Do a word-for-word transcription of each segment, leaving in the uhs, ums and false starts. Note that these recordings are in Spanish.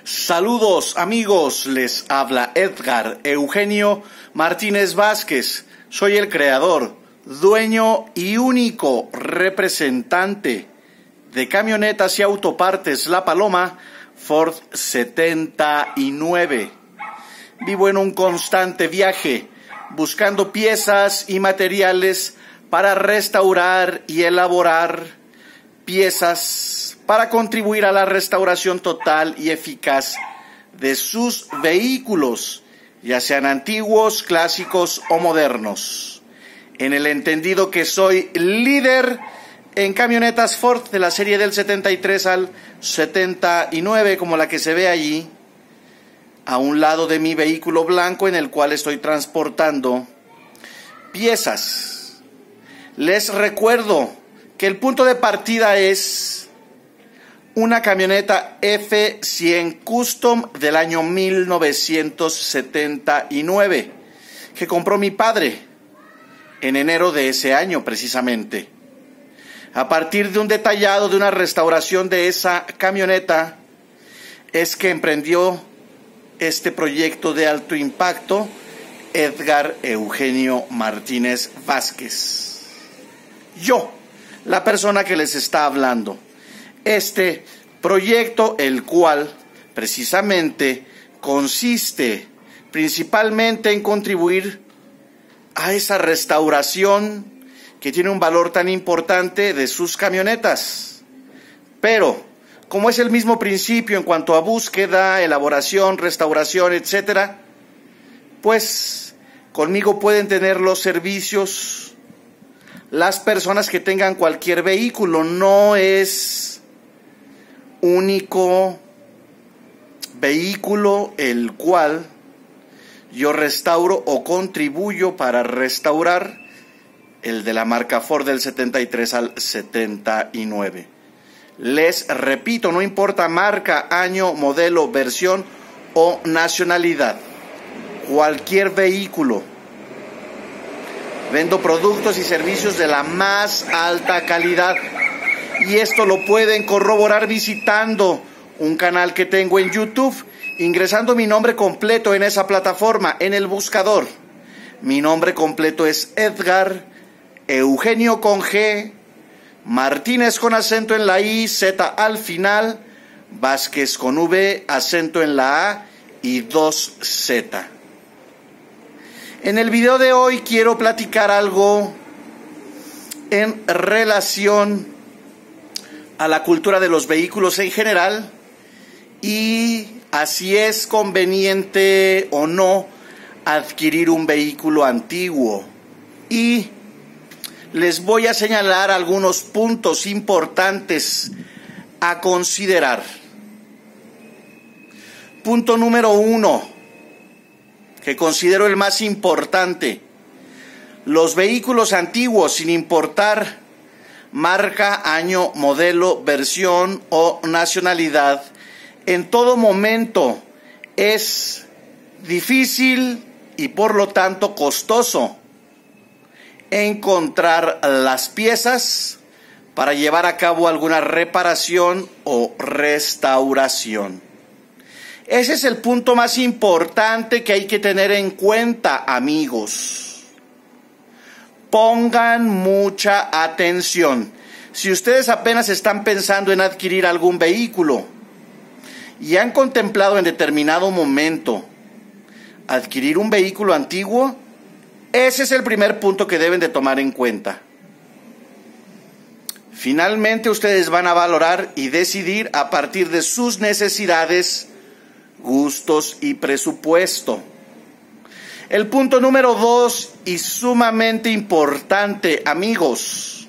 Saludos amigos, les habla Edgar Eugenio Martínez Vázquez. Soy el creador, dueño y único representante de Camionetas y Autopartes La Paloma Ford setenta y nueve. Vivo en un constante viaje, buscando piezas y materiales para restaurar y elaborar piezas para contribuir a la restauración total y eficaz de sus vehículos, ya sean antiguos, clásicos o modernos. En el entendido que soy líder en camionetas Ford de la serie del setenta y tres al setenta y nueve, como la que se ve allí, a un lado de mi vehículo blanco en el cual estoy transportando piezas. Les recuerdo que el punto de partida es una camioneta F cien Custom del año mil novecientos setenta y nueve que compró mi padre en enero de ese año precisamente. A partir de un detallado de una restauración de esa camioneta es que emprendió este proyecto de alto impacto Edgar Eugenio Martínez Vázquez. Yo, la persona que les está hablando. Este proyecto, el cual precisamente consiste principalmente en contribuir a esa restauración que tiene un valor tan importante de sus camionetas. Pero, como es el mismo principio en cuanto a búsqueda, elaboración, restauración, etcétera, pues conmigo pueden tener los servicios las personas que tengan cualquier vehículo. No es único vehículo el cual yo restauro o contribuyo para restaurar el de la marca Ford del setenta y tres al setenta y nueve. Les repito, no importa marca, año, modelo, versión o nacionalidad, cualquier vehículo. Vendo productos y servicios de la más alta calidad. Y esto lo pueden corroborar visitando un canal que tengo en YouTube, ingresando mi nombre completo en esa plataforma, en el buscador. Mi nombre completo es Edgar Eugenio con G, Martínez con acento en la I, Z al final, Vázquez con V, acento en la A y dos Z. En el video de hoy quiero platicar algo en relación a la cultura de los vehículos en general y a si es conveniente o no adquirir un vehículo antiguo. Y les voy a señalar algunos puntos importantes a considerar. Punto número uno, que considero el más importante: los vehículos antiguos, sin importar marca, año, modelo, versión o nacionalidad, en todo momento es difícil y por lo tanto costoso encontrar las piezas para llevar a cabo alguna reparación o restauración. Ese es el punto más importante que hay que tener en cuenta, amigos. Pongan mucha atención. Si ustedes apenas están pensando en adquirir algún vehículo y han contemplado en determinado momento adquirir un vehículo antiguo, ese es el primer punto que deben de tomar en cuenta. Finalmente, ustedes van a valorar y decidir a partir de sus necesidades, gustos y presupuesto. El punto número dos, y sumamente importante, amigos,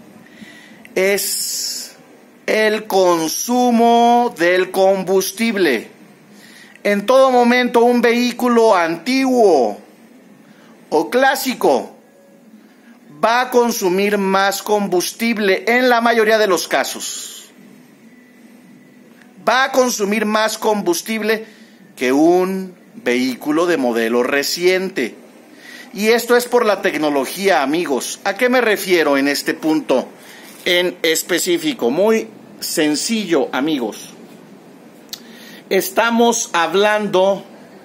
es el consumo del combustible. En todo momento, un vehículo antiguo o clásico va a consumir más combustible en la mayoría de los casos. Va a consumir más combustible que un vehículo de modelo reciente. Y esto es por la tecnología, amigos. ¿A qué me refiero en este punto en específico? Muy sencillo, amigos. estamos hablando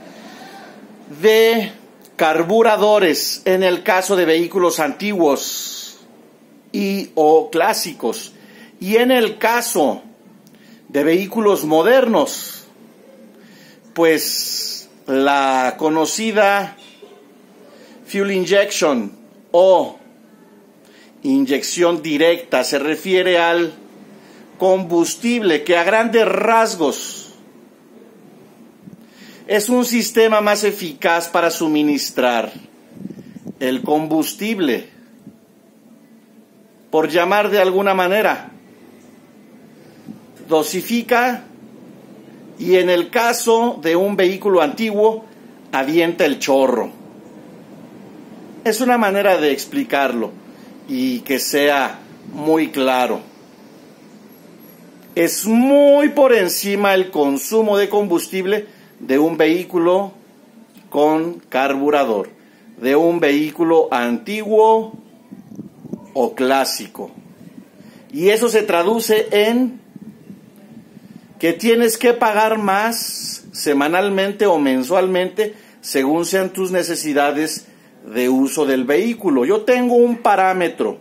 de carburadores en el caso de vehículos antiguos y o clásicos, y en el caso de vehículos modernos, pues la conocida fuel injection o inyección directa se refiere al combustible que a grandes rasgos es un sistema más eficaz para suministrar el combustible, por llamar de alguna manera. Dosifica y en el caso de un vehículo antiguo, avienta el chorro. Es una manera de explicarlo y que sea muy claro. Es muy por encima el consumo de combustible de un vehículo con carburador, de un vehículo antiguo o clásico. Y eso se traduce en que tienes que pagar más semanalmente o mensualmente según sean tus necesidades de uso del vehículo. Yo tengo un parámetro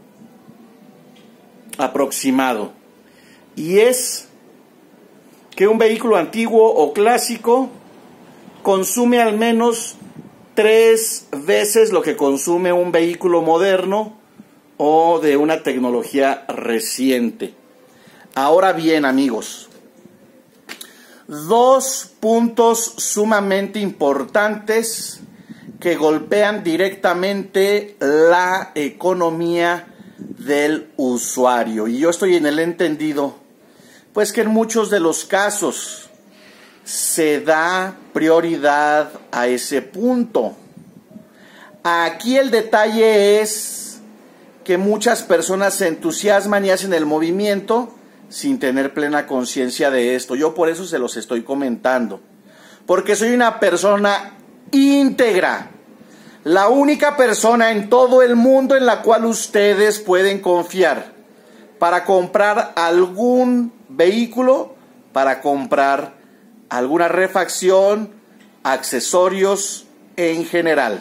aproximado y es que un vehículo antiguo o clásico consume al menos tres veces lo que consume un vehículo moderno o de una tecnología reciente. Ahora bien, amigos, dos puntos sumamente importantes que golpean directamente la economía del usuario. Y yo estoy en el entendido, pues que en muchos de los casos se da prioridad a ese punto. Aquí el detalle es que muchas personas se entusiasman y hacen el movimiento sin tener plena conciencia de esto. Yo por eso se los estoy comentando, porque soy una persona íntegra, la única persona en todo el mundo en la cual ustedes pueden confiar para comprar algún vehículo, para comprar alguna refacción, accesorios en general.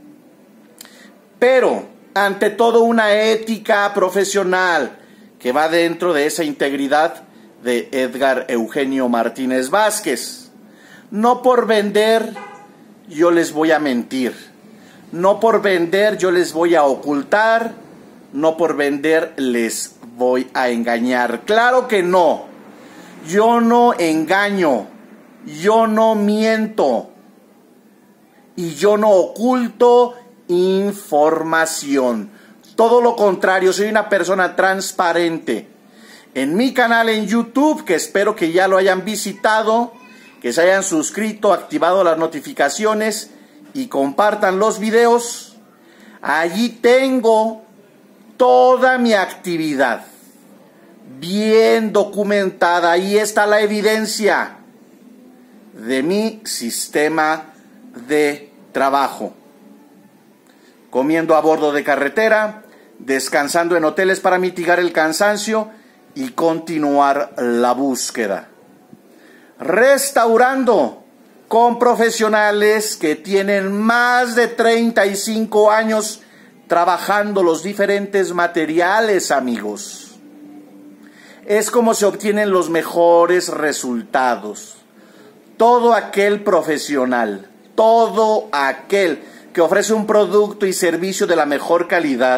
Pero ante todo una ética profesional que va dentro de esa integridad de Edgar Eugenio Martínez Vázquez. No por vender yo les voy a mentir, no por vender yo les voy a ocultar, no por vender les voy a engañar. Claro que no, yo no engaño, yo no miento y yo no oculto información. Todo lo contrario, soy una persona transparente. En mi canal en YouTube, que espero que ya lo hayan visitado, que se hayan suscrito, activado las notificaciones y compartan los videos, allí tengo toda mi actividad bien documentada. Ahí está la evidencia de mi sistema de trabajo. Comiendo a bordo de carretera, descansando en hoteles para mitigar el cansancio y continuar la búsqueda. Restaurando con profesionales que tienen más de treinta y cinco años trabajando los diferentes materiales, amigos. Es como se obtienen los mejores resultados. Todo aquel profesional, todo aquel que ofrece un producto y servicio de la mejor calidad,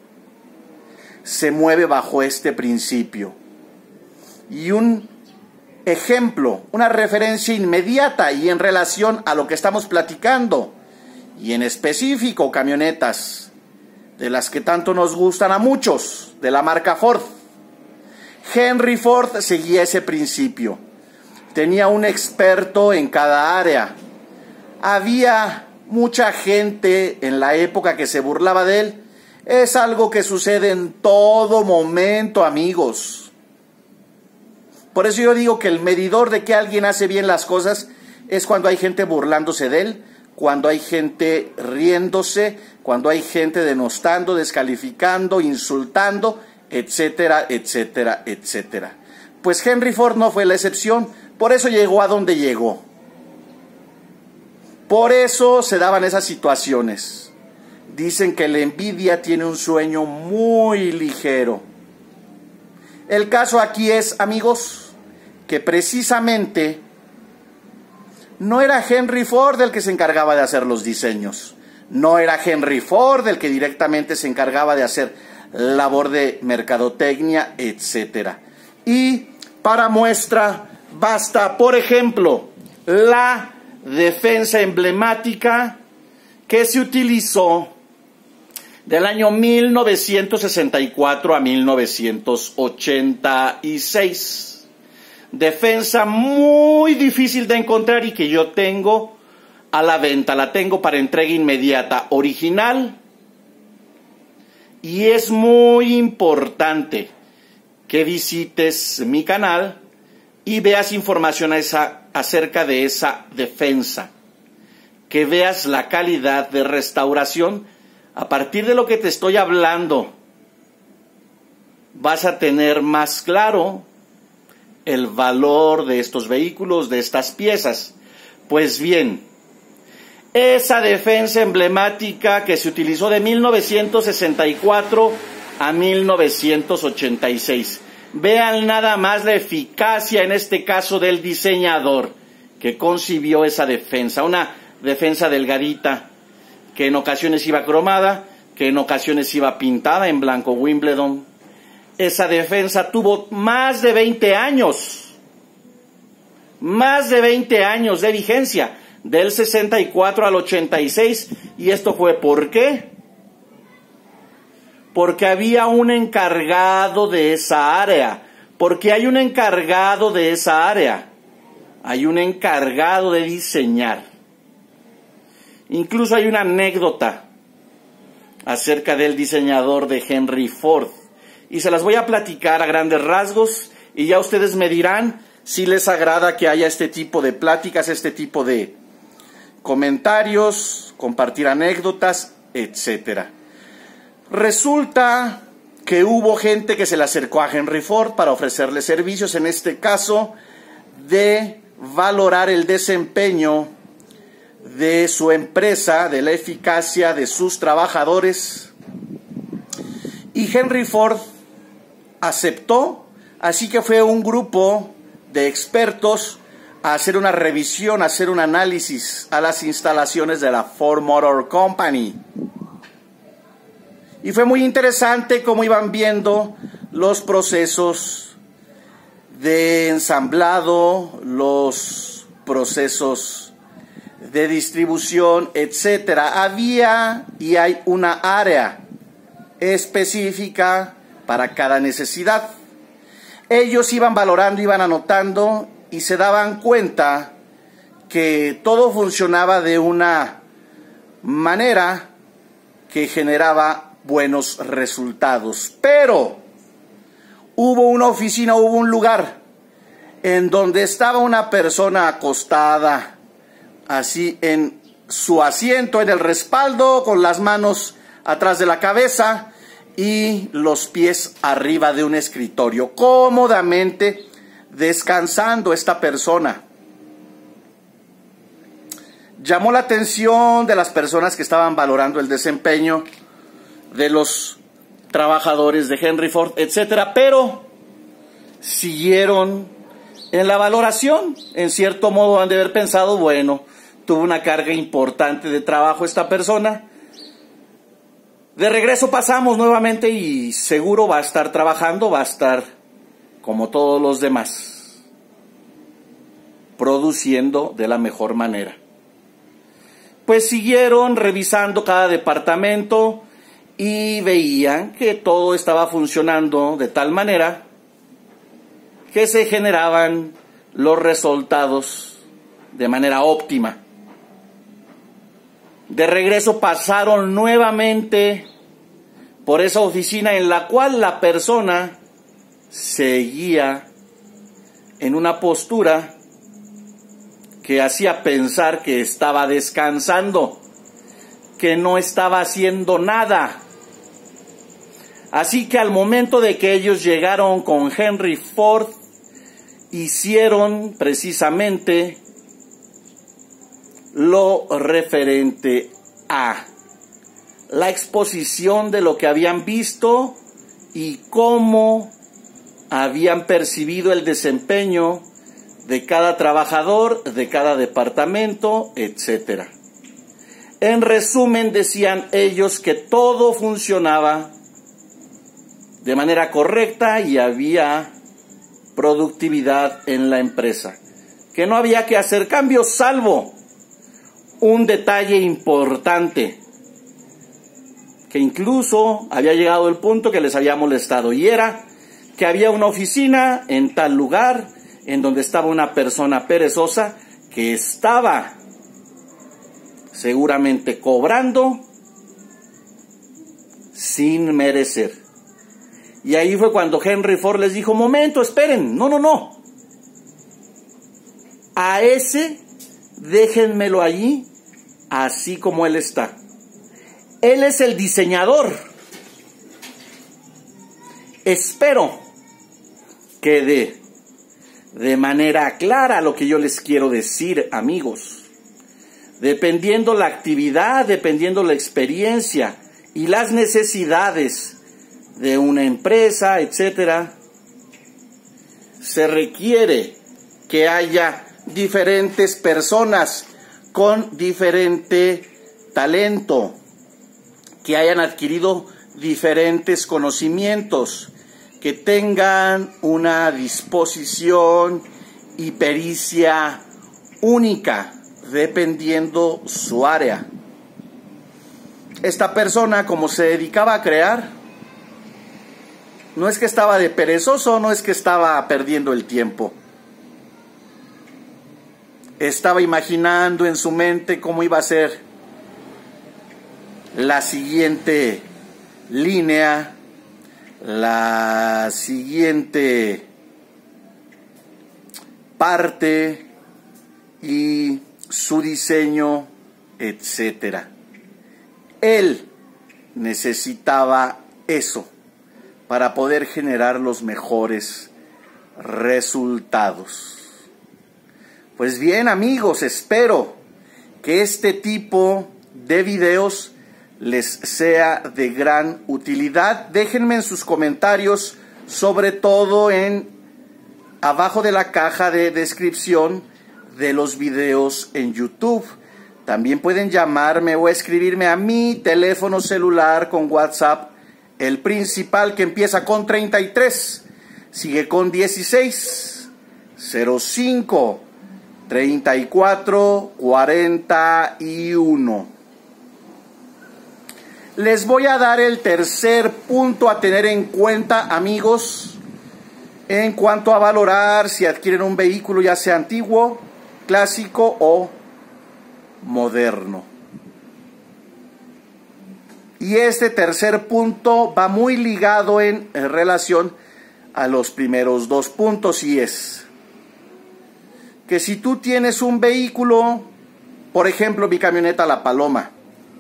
se mueve bajo este principio. Y un ejemplo, una referencia inmediata y en relación a lo que estamos platicando, y en específico camionetas, de las que tanto nos gustan a muchos, de la marca Ford. Henry Ford seguía ese principio. Tenía un experto en cada área. Había mucha gente en la época que se burlaba de él. Es algo que sucede en todo momento, amigos. Por eso yo digo que el medidor de que alguien hace bien las cosas es cuando hay gente burlándose de él, cuando hay gente riéndose, cuando hay gente denostando, descalificando, insultando, etcétera, etcétera, etcétera. Pues Henry Ford no fue la excepción. Por eso llegó a donde llegó. Por eso se daban esas situaciones. Dicen que la envidia tiene un sueño muy ligero. El caso aquí es, amigos, que precisamente no era Henry Ford el que se encargaba de hacer los diseños. No era Henry Ford el que directamente se encargaba de hacer labor de mercadotecnia, etcétera. Y para muestra basta, por ejemplo, la defensa emblemática que se utilizó del año mil novecientos sesenta y cuatro a mil novecientos ochenta y seis. Defensa muy difícil de encontrar y que yo tengo a la venta. La tengo para entrega inmediata, original. Y es muy importante que visites mi canal y veas información a esa, acerca de esa defensa. Que veas la calidad de restauración. A partir de lo que te estoy hablando, vas a tener más claro el valor de estos vehículos, de estas piezas. Pues bien, esa defensa emblemática que se utilizó de mil novecientos sesenta y cuatro a mil novecientos ochenta y seis. Vean nada más la eficacia en este caso del diseñador que concibió esa defensa. Una defensa delgadita que en ocasiones iba cromada, que en ocasiones iba pintada en blanco Wimbledon. Esa defensa tuvo más de veinte años, más de veinte años de vigencia, del sesenta y cuatro al ochenta y seis, y esto fue ¿por qué? Porque había un encargado de esa área, porque hay un encargado de esa área, hay un encargado de diseñar. Incluso hay una anécdota acerca del diseñador de Henry Ford, y se las voy a platicar a grandes rasgos, y ya ustedes me dirán si les agrada que haya este tipo de pláticas, este tipo de comentarios, compartir anécdotas, etcétera. Resulta que hubo gente que se le acercó a Henry Ford para ofrecerle servicios, en este caso, de valorar el desempeño de su empresa, de la eficacia de sus trabajadores. Y Henry Ford aceptó, así que fue un grupo de expertos a hacer una revisión, a hacer un análisis a las instalaciones de la Ford Motor Company. Y fue muy interesante cómo iban viendo los procesos de ensamblado, los procesos de distribución, etcétera. Había y hay una área específica para cada necesidad. Ellos iban valorando, iban anotando y se daban cuenta que todo funcionaba de una manera que generaba buenos resultados. Pero hubo una oficina, hubo un lugar en donde estaba una persona acostada, así en su asiento, en el respaldo, con las manos atrás de la cabeza y los pies arriba de un escritorio, cómodamente descansando esta persona. Llamó la atención de las personas que estaban valorando el desempeño de los trabajadores de Henry Ford, etcétera, pero siguieron en la valoración. En cierto modo han de haber pensado, bueno, tuvo una carga importante de trabajo esta persona. De regreso pasamos nuevamente y seguro va a estar trabajando, va a estar como todos los demás, produciendo de la mejor manera. Pues siguieron revisando cada departamento y veían que todo estaba funcionando de tal manera que se generaban los resultados de manera óptima. De regreso pasaron nuevamente por esa oficina en la cual la persona seguía en una postura que hacía pensar que estaba descansando, que no estaba haciendo nada. Así que al momento de que ellos llegaron con Henry Ford hicieron precisamente lo referente a la exposición de lo que habían visto y cómo habían percibido el desempeño de cada trabajador, de cada departamento, etcétera. En resumen, decían ellos que todo funcionaba de manera correcta y había productividad en la empresa, que no había que hacer cambios, salvo un detalle importante, que incluso había llegado el punto que les había molestado, y era que había una oficina en tal lugar, en donde estaba una persona perezosa que estaba seguramente cobrando sin merecer. Y ahí fue cuando Henry Ford les dijo: momento, esperen, no, no, no. A ese déjenmelo allí, así como él está. Él es el diseñador. Espero que dé de manera clara lo que yo les quiero decir, amigos. Dependiendo la actividad, dependiendo la experiencia y las necesidades de una empresa, etcétera, se requiere que haya diferentes personas con diferente talento, que hayan adquirido diferentes conocimientos, que tengan una disposición y pericia única, dependiendo su área. Esta persona, como se dedicaba a crear, no es que estaba de perezoso, no es que estaba perdiendo el tiempo. Estaba imaginando en su mente cómo iba a ser la siguiente línea, la siguiente parte y su diseño, etcétera. Él necesitaba eso para poder generar los mejores resultados. Pues bien, amigos, espero que este tipo de videos les sea de gran utilidad. Déjenme en sus comentarios, sobre todo en abajo de la caja de descripción de los videos en YouTube. También pueden llamarme o escribirme a mi teléfono celular con WhatsApp, el principal, que empieza con treinta y tres, sigue con dieciséis, cero cinco, treinta y cuatro, cuarenta y uno. Les voy a dar el tercer punto a tener en cuenta, amigos, en cuanto a valorar si adquieren un vehículo, ya sea antiguo, clásico o moderno. Y este tercer punto va muy ligado en relación a los primeros dos puntos, y es que si tú tienes un vehículo, por ejemplo mi camioneta La Paloma,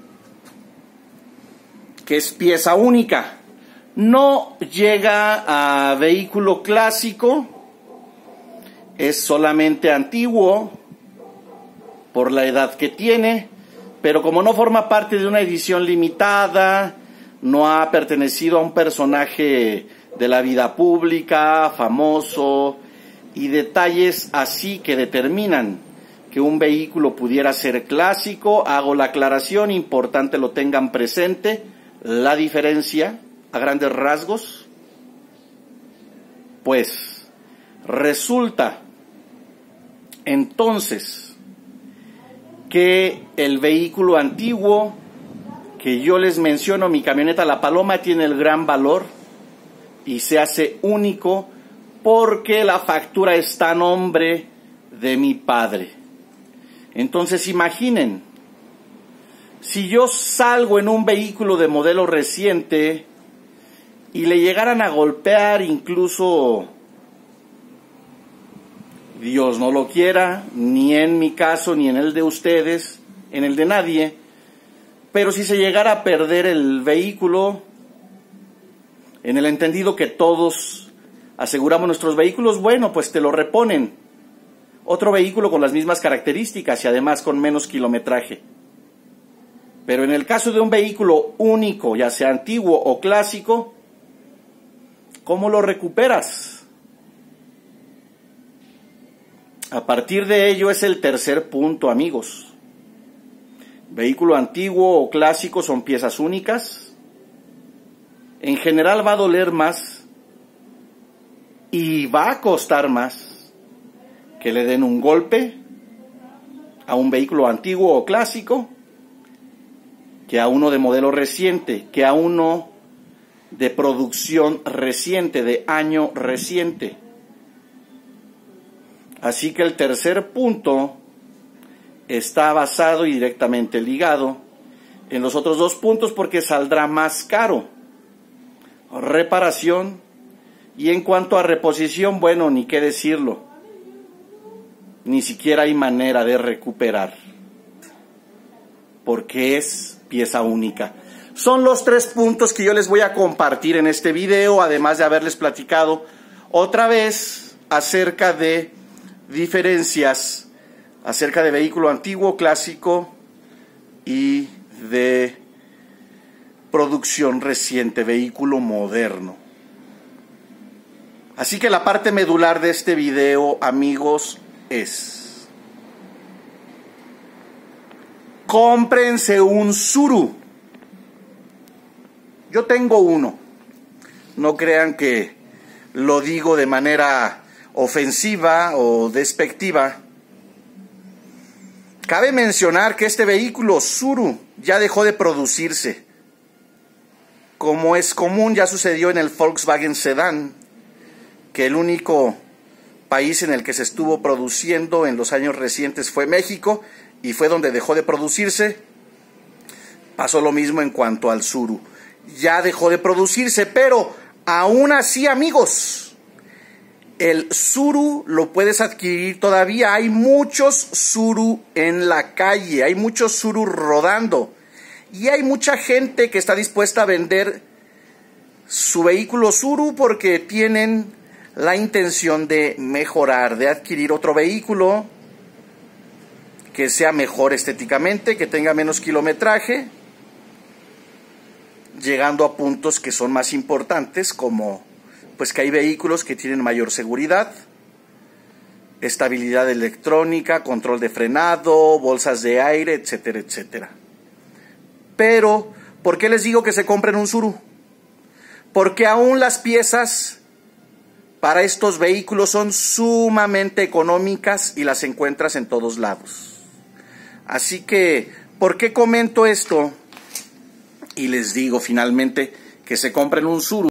que es pieza única, no llega a vehículo clásico, es solamente antiguo por la edad que tiene, pero como no forma parte de una edición limitada, no ha pertenecido a un personaje de la vida pública, famoso, y detalles así que determinan que un vehículo pudiera ser clásico, hago la aclaración, importante lo tengan presente, la diferencia a grandes rasgos, pues resulta entonces que el vehículo antiguo que yo les menciono, mi camioneta La Paloma, tiene el gran valor y se hace único porque la factura está a nombre de mi padre. Entonces imaginen, si yo salgo en un vehículo de modelo reciente y le llegaran a golpear, incluso Dios no lo quiera, ni en mi caso, ni en el de ustedes, en el de nadie, pero si se llegara a perder el vehículo, en el entendido que todos aseguramos nuestros vehículos, bueno, pues te lo reponen. Otro vehículo con las mismas características y además con menos kilometraje. Pero en el caso de un vehículo único, ya sea antiguo o clásico, ¿cómo lo recuperas? A partir de ello es el tercer punto, amigos. Vehículo antiguo o clásico son piezas únicas. En general va a doler más y va a costar más que le den un golpe a un vehículo antiguo o clásico que a uno de modelo reciente, que a uno de producción reciente, de año reciente. Así que el tercer punto está basado y directamente ligado en los otros dos puntos porque saldrá más caro. Reparación y en cuanto a reposición, bueno, ni qué decirlo. Ni siquiera hay manera de recuperar porque es pieza única. Son los tres puntos que yo les voy a compartir en este video, además de haberles platicado otra vez acerca de diferencias, acerca de vehículo antiguo, clásico y de producción reciente, vehículo moderno. Así que la parte medular de este video, amigos, es: cómprense un Tsuru. Yo tengo uno. No crean que lo digo de manera ofensiva o despectiva. Cabe mencionar que este vehículo Tsuru ya dejó de producirse. Como es común, ya sucedió en el Volkswagen Sedán, que el único país en el que se estuvo produciendo en los años recientes fue México, y fue donde dejó de producirse. Pasó lo mismo en cuanto al Tsuru. Ya dejó de producirse, pero aún así, amigos, el Tsuru lo puedes adquirir todavía. Hay muchos Tsuru en la calle, hay muchos Tsuru rodando. Y hay mucha gente que está dispuesta a vender su vehículo Tsuru porque tienen la intención de mejorar, de adquirir otro vehículo que sea mejor estéticamente, que tenga menos kilometraje, llegando a puntos que son más importantes, como pues que hay vehículos que tienen mayor seguridad, estabilidad electrónica, control de frenado, bolsas de aire, etcétera, etcétera. Pero, ¿por qué les digo que se compren un Tsuru? Porque aún las piezas para estos vehículos son sumamente económicas y las encuentras en todos lados. Así que, ¿por qué comento esto? Y les digo finalmente que se compren un Tsuru.